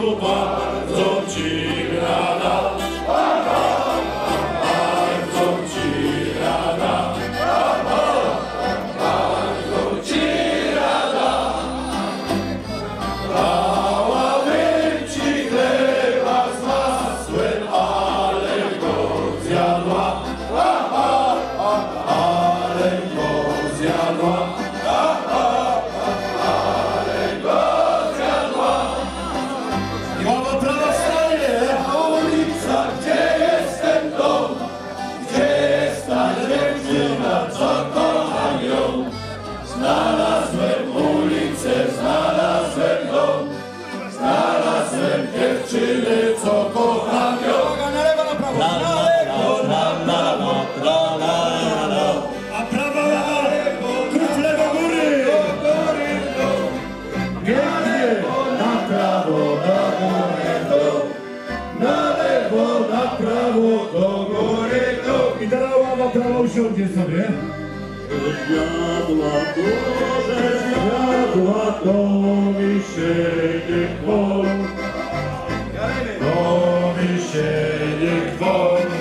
bardzo ci rada, bardzo ci rada, bardzo ci rada. Dałabym ci chleba z masłem, ale go zjadła, ale go zjadła. Znalazłem ulicę, znalazłem dom, znalazłem dziewczynę, co kocham ją. Na lewo, na prawo, na lewo, na prawo, a prawa lewo, krufle do góry, Pięknie, na prawo, do góry, na lewo, na prawo, do góry, i teraz na prawo usiądzie sobie. Zjadła to mi się nie chwą, to mi się nie chwą,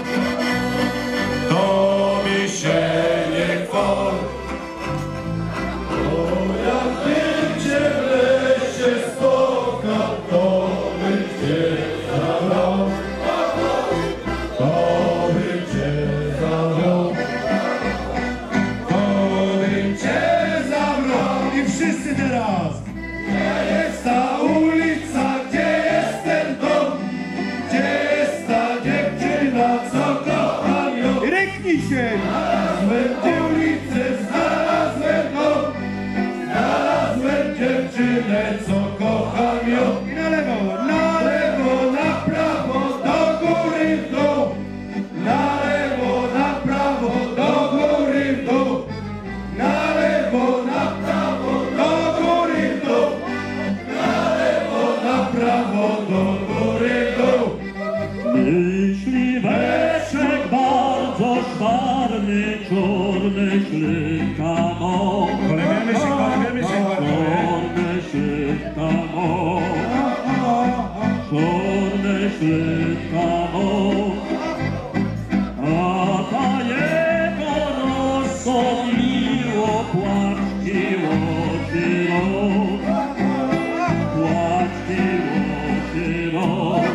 to mi się nie chwą. Bo jak bym cię w lesie spotkał, to bym cię zabrał, to bym cię zabrał. I wszyscy teraz. Gdzie jest ta ulica, gdzie jest ten dom, gdzie jest ta dziewczyna, co kocham ją? I ryknij się. Znalazłem ulicę, znalazłem dom, znalazłem dziewczynę, co kocham ją. I na lewo, Na lewo, na prawo, do góry, w dół. Na lewo, na prawo, do góry, w dół. Na lewo, na prawo, do góry, w dół. Na lewo, na prawo, do góry, w dół. Myśliweczek bardzo szwarny, czarny śliwka mo. kolebiemy się, kolebiemy się. Czarny śliwka mo. Czarny śliwka mo. A ta jego rozsądliło płaczkiło ci rok. Płaczkiło ci rok.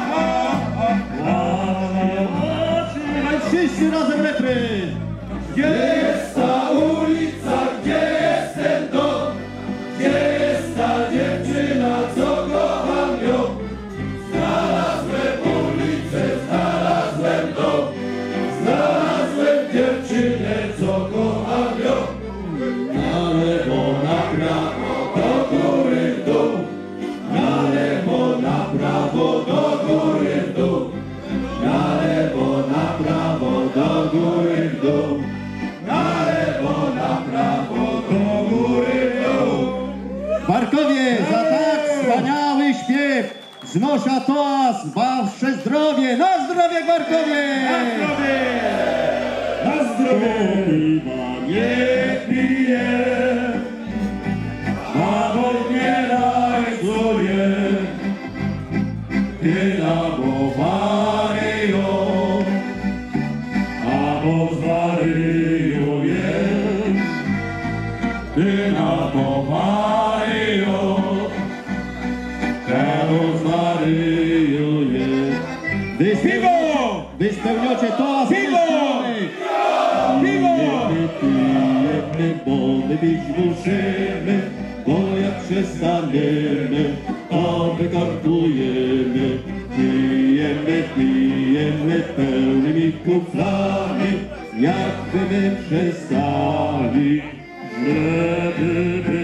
Wszyscy razem refryn. Gdzie jest ta ulica, gdzie jest ten dom, gdzie jest ta dziewczyna, co kocham ją? Znalazłem ulicę, znalazłem dom, znalazłem dziewczynę, co kocham ją. Na lewo, na prawo, do góry, w dół. Na lewo, na prawo, do góry, w dół. Na lewo, na prawo, do góry, w dół. Na lewo, na prawo, do góry, w dół. Barkowie, za tak wspaniały śpiew znosza toast wasze zdrowie. Na zdrowie, Barkowie! Na zdrowie! Na zdrowie! Niech pije, a odbieraj sobie, ty nabowany ją, albo zwariuje, ty nabowany ją, albo zwariuje. Piwo! Wy spełniacie toast. Piwo! Piwo! Pijemy, bo my pić musimy, bo jak przestaniemy, to wykartujemy. Pijemy pełnymi kuflami, jakby my przestali, żeby